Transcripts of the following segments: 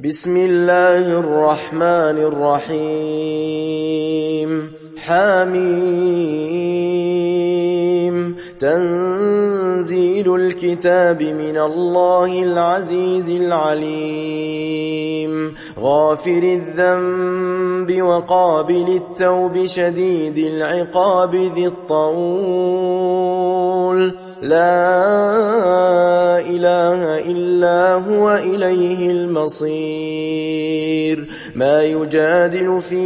بسم الله الرحمن الرحيم حميم تنزيل الكتاب من الله العزيز العليم غافر الذنب وقابل التوب شديد العقاب ذي الطول لا إله إلا هو إليه المصير ما يجادل في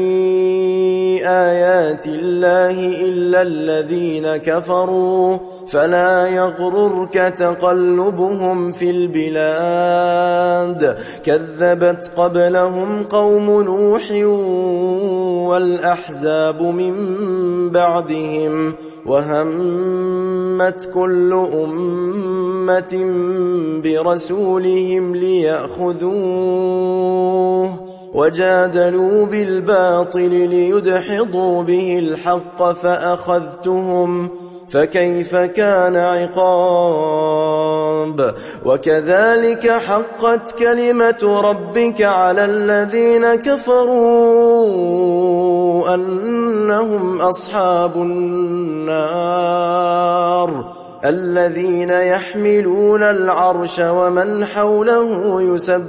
آيات الله إلا الذين كفروا فلا يغررك تقلبهم في البلاد كذبت قبلهم قوم نوح والأحزاب من بعدهم وهمت كل أمة برسولهم ليأخذوه وجادلوا بالباطل ليدحضوا به الحق فأخذتهم فكيف كان عقاب وكذلك حقت كلمة ربك على الذين كفروا أنهم أصحاب النار الذين يحملون العرش ومن حوله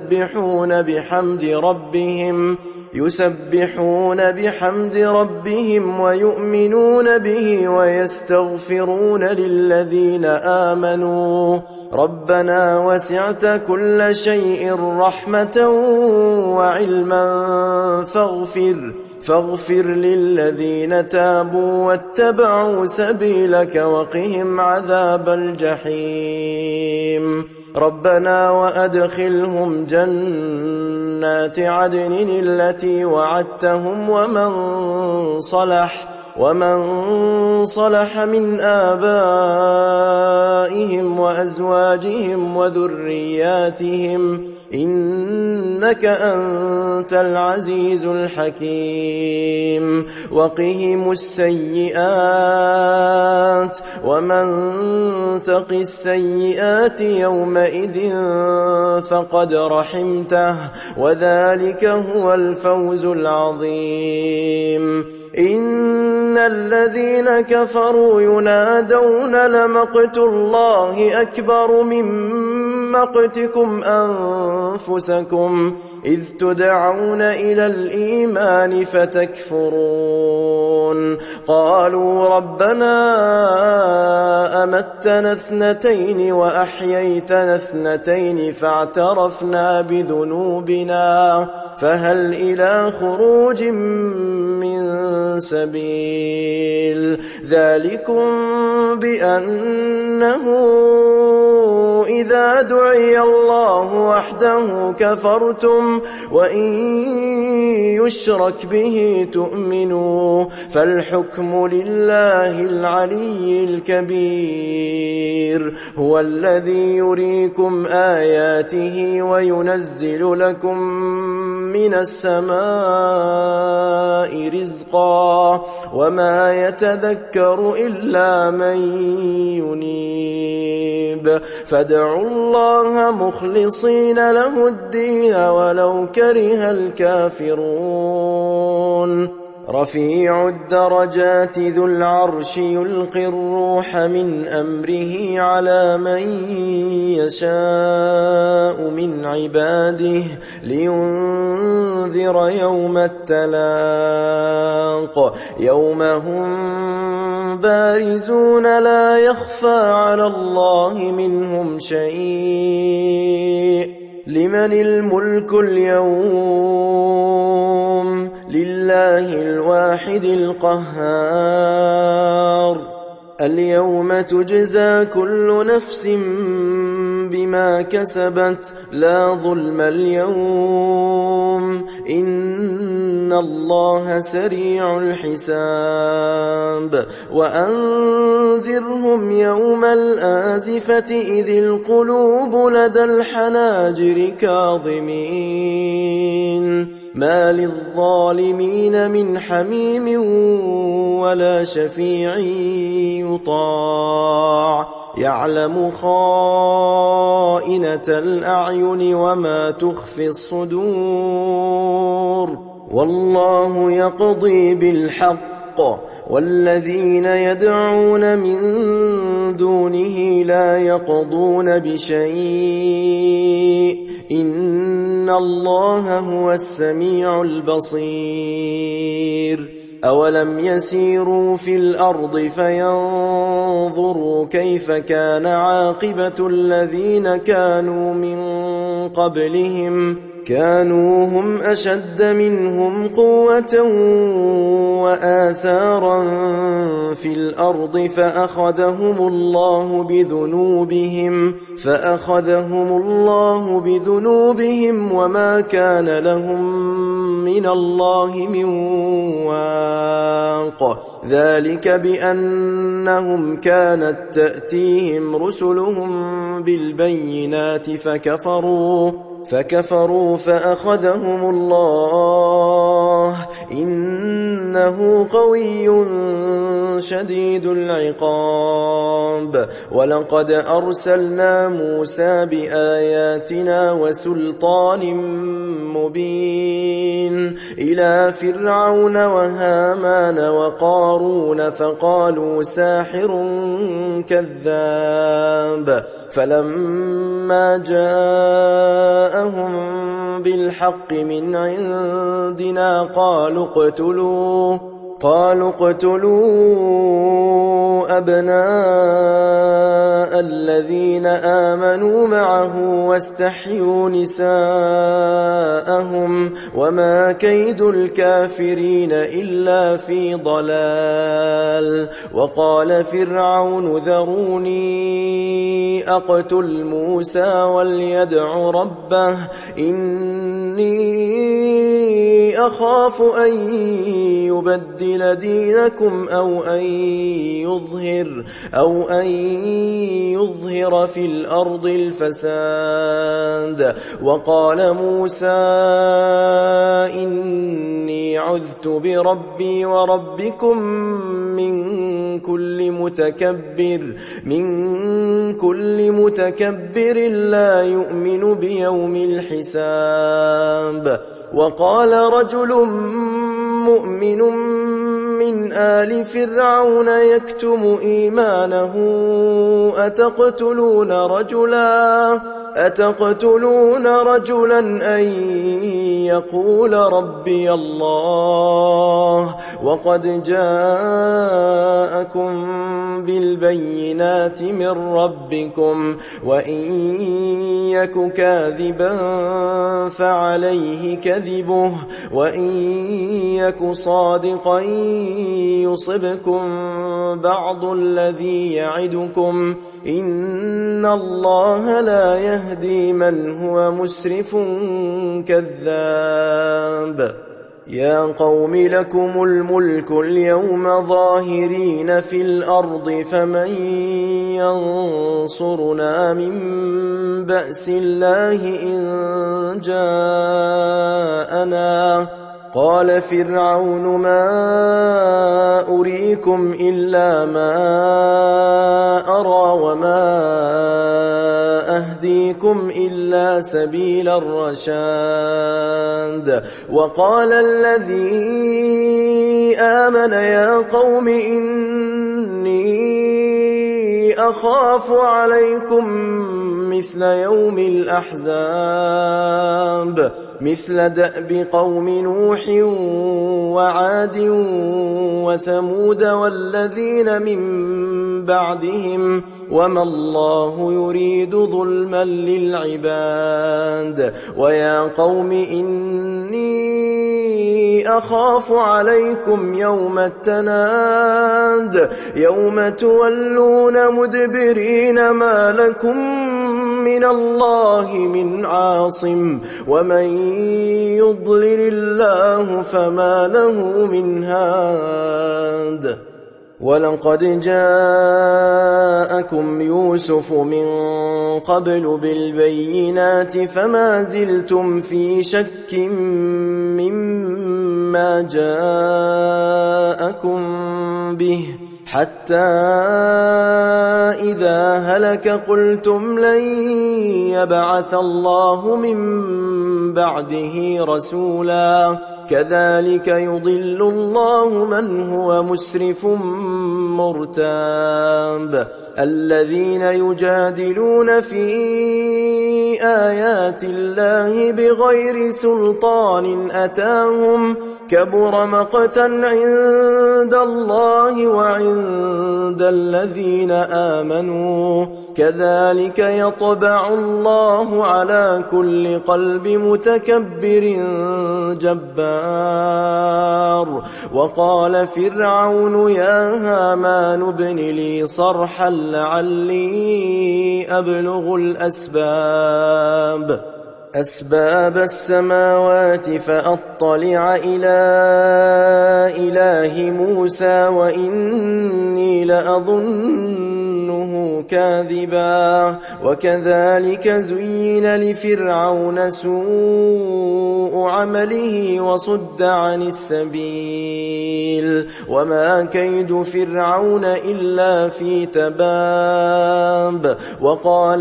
يسبحون بحمد ربهم ويؤمنون به ويستغفرون للذين آمنوا ربنا وسعت كل شيء رحمة وعلما فاغفر للذين تابوا واتبعوا سبيلك وقهم عذاب الجحيم ربنا وأدخلهم جنات عدن التي وعدتهم ومن صلح من آبائهم وأزواجهم وذرياتهم إنك أنت العزيز الحكيم وقهم السيئات ومن تق السيئات يومئذ فقد رحمته وذلك هو الفوز العظيم إن الذين كفروا ينادون لمقت الله أكبر من مقتكم أنفسكم إذ تدعون إلى الإيمان فتكفرون قالوا ربنا أمتنا اثنتين وأحييتنا اثنتين فاعترفنا بذنوبنا فهل إلى خروج من سبيل ذلكم بأنه إذا دعي الله وحده كفرتم وإن يشرك به تؤمنوا فالحكم لله العلي الكبير هو الذي يريكم آياته وينزل لكم من السماء رزقا وما يتذكر إلا من ينيب فادعوا الله مخلصين له الدين ولو كره الكافرون رفيع الدرجات ذو العرش يلقي الروح من أمره على من يشاء من عباده لينذر يوم التلاق يوم هم بارزون لا يخفى على الله منهم شيء لمن الملك اليوم لله الواحد القهار اليوم تجزى كل نفس بما كسبت لا ظلم اليوم إن الله سريع الحساب وأنذرهم يوم الآزفة إذ القلوب لدى الحناجر كاظمين ما للظالمين من حميم ولا شفيع يطاع يعلم خائنة الأعين وما تخفي الصدور والله يقضي بالحق والذين يدعون من دونه لا يقضون بشيء إن الله هو السميع البصير أولم يسيروا في الأرض فينظروا كيف كان عاقبة الذين كانوا من قبلهم كانوا هم أشد منهم قوة وآثارا في الأرض فأخذهم الله بذنوبهم وما كان لهم من الله من واق ذلك بأنهم كانت تأتيهم رسلهم بالبينات فكفروا فأخذهم الله إنه قوي شديد العقاب ولقد أرسلنا موسى بآياتنا وسلطان مبين إلى فرعون وهامان وقارون فقالوا ساحر كذاب فلما جاءهم بالحق من عندنا قالوا اقتلوا أبناء الذين آمنوا معه واستحيوا نساءهم وما كيد الكافرين إلا في ضلال وقال فرعون ذروني أقتل موسى وليدع ربه إني أخاف أن يبدل دينكم أو أن يظهر في الأرض الفساد وقال موسى إني عذت بربي وربكم من كل متكبر لا يؤمن بيوم الحساب وقال رجل مؤمن من آل فرعون يكتم إيمانه أتقتلون رجلا أن يقول ربي الله وقد جاءكم بالبينات من ربكم وإن يك كاذبا فعليه كذبه وإن يك صادقا يصبكم بعض الذي يعدكم إن الله لا يهدي من هو مسرف كذاب يا قوم لكم الملك اليوم ظاهرين في الأرض فمن ينصرنا من بأس الله إن جاءنا قال فرعون ما أريكم إلا ما أرى وما أهديكم إلا سبيل الرشاد وقال الذي آمن يا قوم إني أخاف عليكم مثل يوم الأحزاب مثل دأب قوم نوح وعاد وثمود والذين من بعدهم وما الله يريد ظلما للعباد ويا قوم إني أخاف عليكم يوم التناد يوم تولون مدبرين ما لكم من الله من عاصم ومن يضلل الله فما له من هاد ولقد جاءكم يوسف من قبل بالبينات فما زلتم في شك مما جاءكم به حتى إذا هلك قلتم لن يبعث الله من بعده رسولا كذلك يضل الله من هو مسرف مرتاب الذين يجادلون في آيات الله بغير سلطان أتاهم كبر مقتا عند الله وعند الذين آمنوا كذلك يطبع الله على كل قلب متكبر جبار وقال فرعون يا هامان ابن لي صرحا لعلي أبلغ أسباب السماوات فأطلع إلى إله موسى وإني لأظنه كاذبا وكذلك زين لفرعون سوء عمله وصد عن السبيل وما كيد فرعون إلا في تباب وقال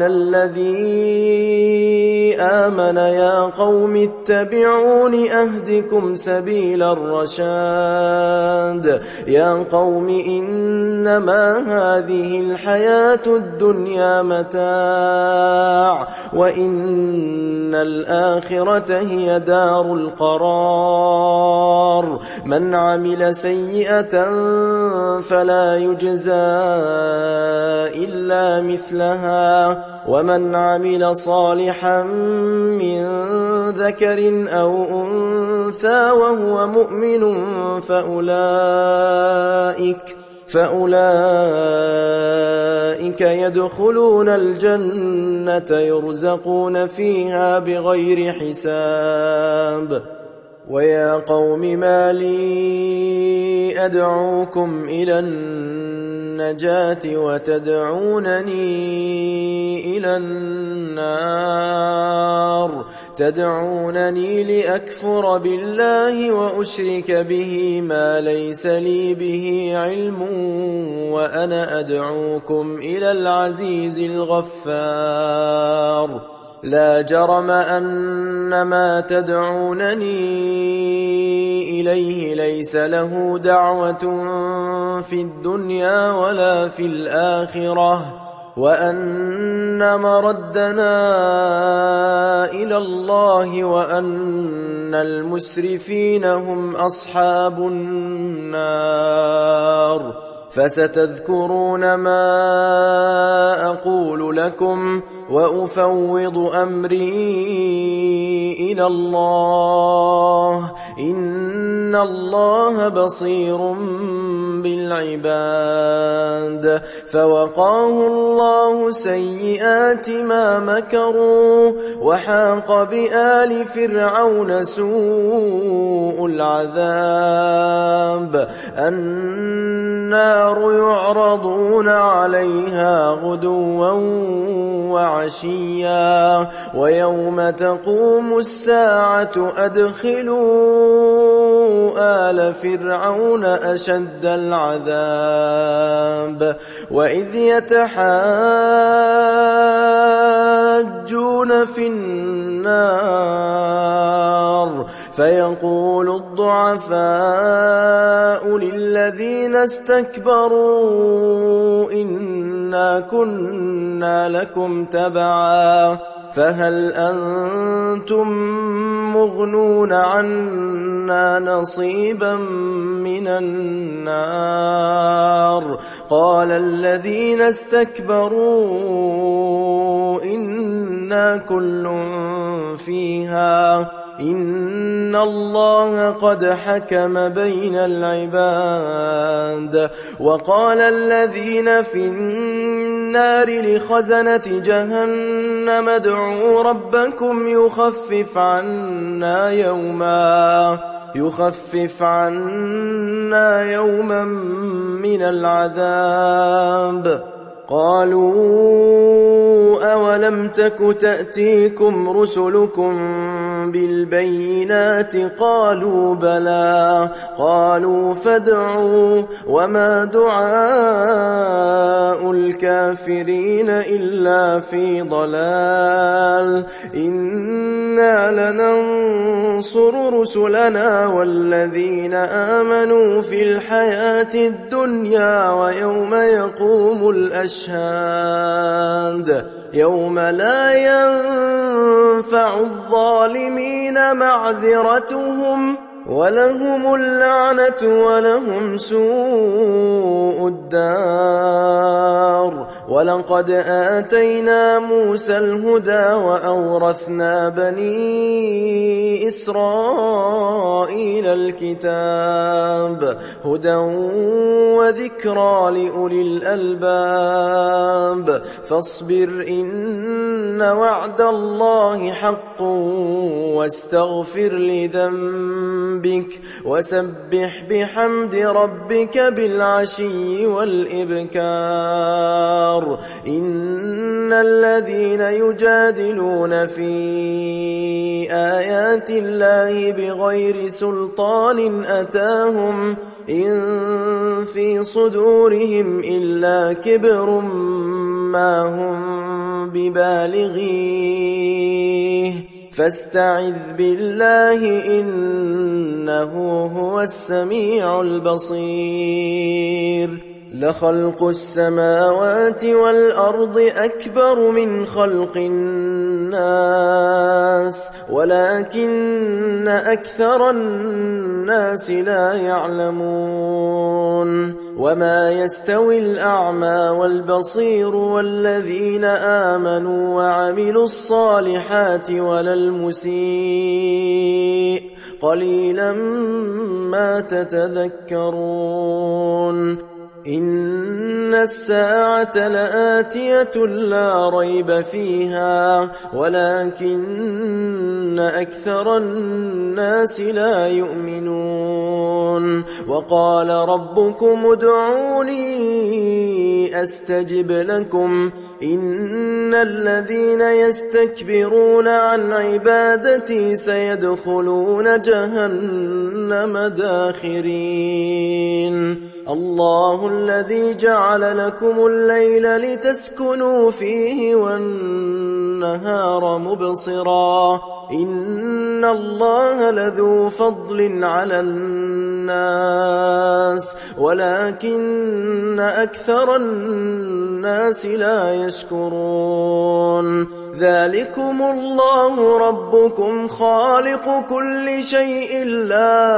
الذي آمن يا قوم اتبعون أهدكم سبيل الرشاد يا قوم إنما هذه الحياة الدنيا متاع وإن الآخرة هي دار القرار من عمل سيئة فلا يجزى إلا مثلها ومن عمل صالحا من ذكر أو أنثى وهو مؤمن فأولئك يدخلون الجنة يرزقون فيها بغير حساب ويا قوم ما لي أدعوكم إلى النجاة وتدعونني إلى النار تدعونني لأكفر بالله وأشرك به ما ليس لي به علم وأنا أدعوكم إلى العزيز الغفار لا جرم أن ما تدعونني إليه ليس له دعوة في الدنيا ولا في الآخرة وأن مردنا إلى الله وأن المسرفين هم أصحاب النار فستذكرون ما أقول لكم وأفوض أمري إلى الله إن الله بصير بالعباد فوقاه الله سيئات ما مكروا وحاق بآل فرعون سوء العذاب النار يعرضون عليها غدوا وعشيا ويوم تقوم الساعة أدخلوا آل فرعون أشد العذاب وإذ يتحاجون في النار فيقول الضعفاء للذين استكبروا إنا كنا لكم تبعا فهل أنتم مغنون عنا نصيبا من النار قال الذين استكبروا إنا كل فيها إن الله قد حكم بين العباد وقال الذين في النار لخزنة جهنم ادعوا ربكم يخفف عنا يوما من العذاب قالوا أولم تك تأتيكم رسلكم بالبينات قالوا بلى قالوا فادعوا وما دعاء الكافرين إلا في ضلال إنا لننصر رسلنا والذين آمنوا في الحياة الدنيا ويوم يقوم الأشهاد يوم لا ينفع الظالمين معذرتهم ولهم اللعنة ولهم سوء الدار ولقد آتينا موسى الهدى وأورثنا بني إسرائيل الكتاب هدى وذكرى لأولي الألباب فاصبر إن وعد الله حق واستغفر لذنبك وسبح بحمد ربك بالعشي والإبكار إن الذين يجادلون في آيات الله بغير سلطان أتاهم إن في صدورهم إلا كبر ما هم ببالغيه فاستعذ بالله إنه هو السميع البصير لخلق السماوات والأرض أكبر من خلق الناس ولكن أكثر الناس لا يعلمون وما يستوي الأعمى والبصير والذين آمنوا وعملوا الصالحات ولا المسيء قليلا ما تتذكرون إن الساعة لآتية لا ريب فيها ولكن أكثر الناس لا يؤمنون وقال ربكم ادعوني أستجب لكم إن الذين يستكبرون عن عبادتي سيدخلون جهنم داخرين الله الذي جعل لكم الليل لتسكنوا فيه والنهار مبصرا إن الله لذو فضل على الناس ولكن أكثر الناس لا يشكرون ذلكم الله ربكم خالق كل شيء لا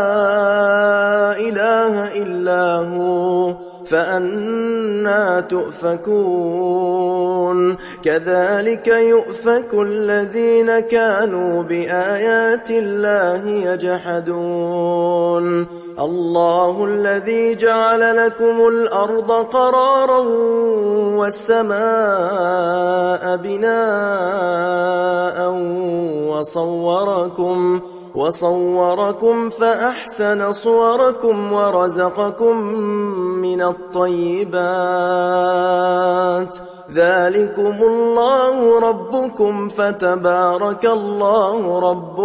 إله إلا هو فأنى تؤفكون كذلك يؤفك الذين كانوا بآيات الله يجحدون الله الذي جعل لكم الأرض قرارا والسماء بناء وصوركم فأحسن صوركم ورزقكم من الطيبات ذلكم الله ربكم فتبارك الله رب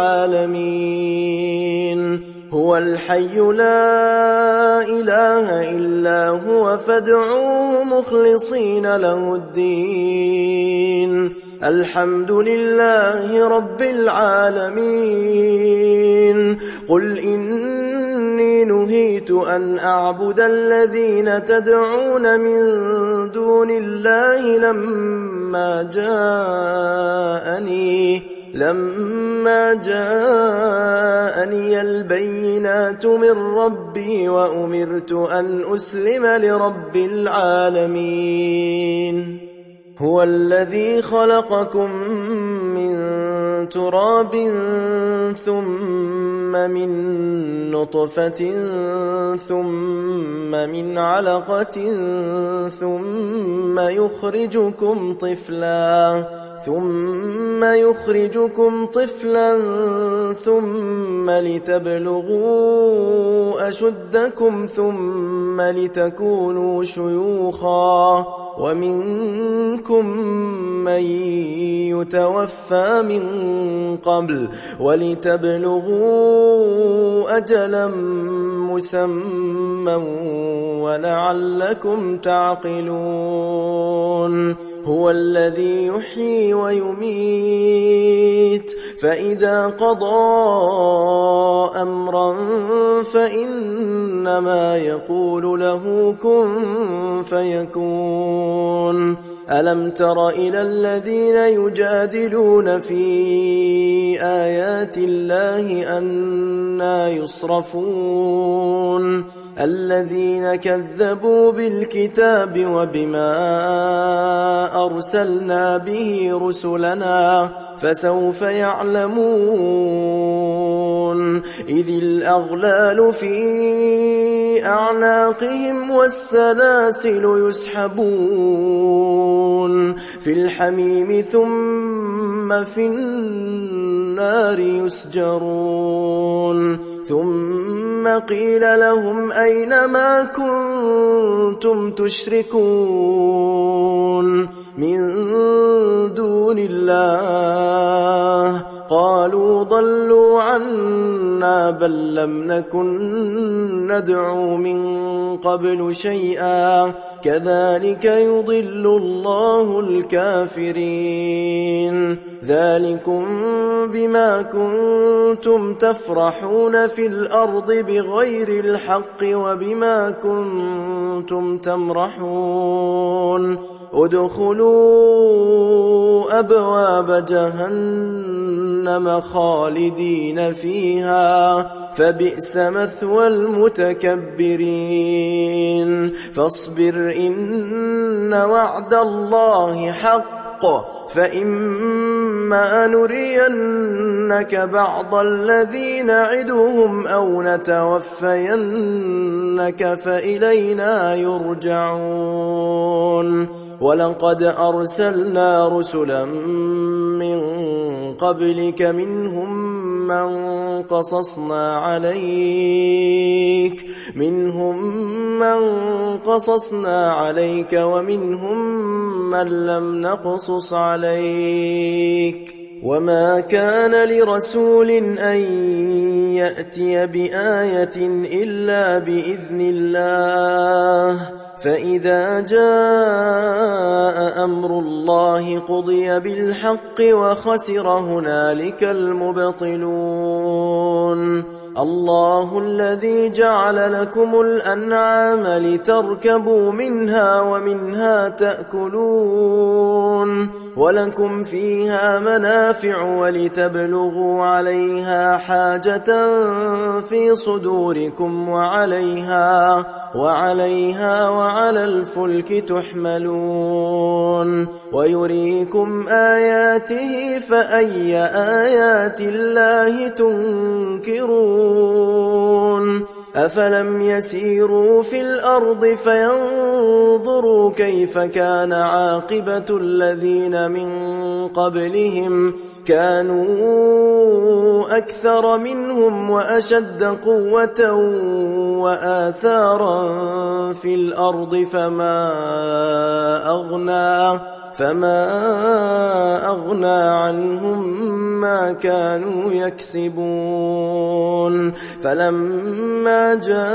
العالمين هو الحي لا إله إلا هو فادعوه مخلصين له الدين الحمد لله رب العالمين قل إني نهيت أن أعبد الذين تدعون من دون الله لما جاءني البينات من ربي وأمرت أن أسلم لرب العالمين هو الذي خلقكم من تراب ثم من نطفة ثم من علقة ثم يخرجكم طفلا ثم يخرجكم طفلا ثم لتبلغوا أشدكم ثم لتكونوا شيوخا ومنكم من يتوفى من قبل ولتبلغوا أجلا مسمى ولعلكم تعقلون هو الذي يحيي ويميت فإذا قضى أمرا فإنما يقول له كن فيكون ألم تر إلى الذين يجادلون في آيات الله أنى يصرفون الذين كذبوا بالكتاب وبما أرسلنا به رسلنا فسوف يعلمون إذ الأغلال في أعناقهم والسلاسل يسحبون في الحميم ثم في النار يسجرون ثم قيل لهم أين ما كنتم تشركون من دون الله قالوا ضلوا عنا بل لم نكن ندعو من قبل شيئا كذلك يضل الله الكافرين ذلكم بما كنتم تفرحون في الأرض بغير الحق وبما كنتم تمرحون ادخلوا أبواب جهنم خالدين فيها فبئس مثوى المتكبرين فاصبر إن وعد الله حق فإما نرينك بعض الذي نعدهم أو نتوفينك فإلينا يرجعون ولقد أرسلنا رسلا من قبلك منهم من قصصنا عليك ومنهم من لم نقصص عليك وما كان لرسول أن يأتي بآية إلا بإذن الله فإذا جاء أمر الله قضي بالحق وخسر هنالك المبطلون الله الذي جعل لكم الأنعام لتركبوا منها ومنها تأكلون ولكم فيها منافع ولتبلغوا عليها حاجة في صدوركم وعليها وعلى الفلك تحملون ويريكم آياته فأي آيات الله تنكرون أفلم يسيروا في الأرض فينظروا كيف كان عاقبة الذين من قبلهم كانوا أكثر منهم وأشد قوة وآثارا في الأرض فما أغنى عنهم ما كانوا يكسبون فلما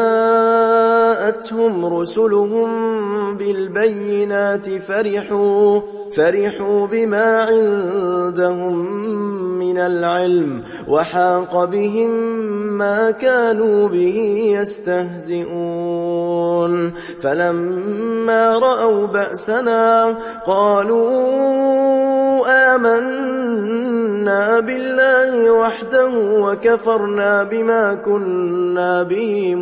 جاءتهم رسلهم بالبينات فرحوا بما عندهم من العلم وحاق بهم ما كانوا به يستهزئون فلما رأوا بأسنا قالوا آمنا بالله وحده وكفرنا بما كنا به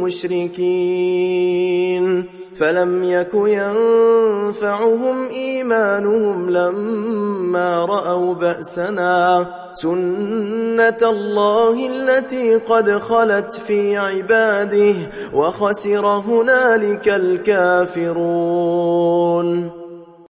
مشركين فلم يك ينفعهم إيمانهم لما رأوا بأسنا سنة الله التي قد خلت في عباده وخسر هنالك الكافرون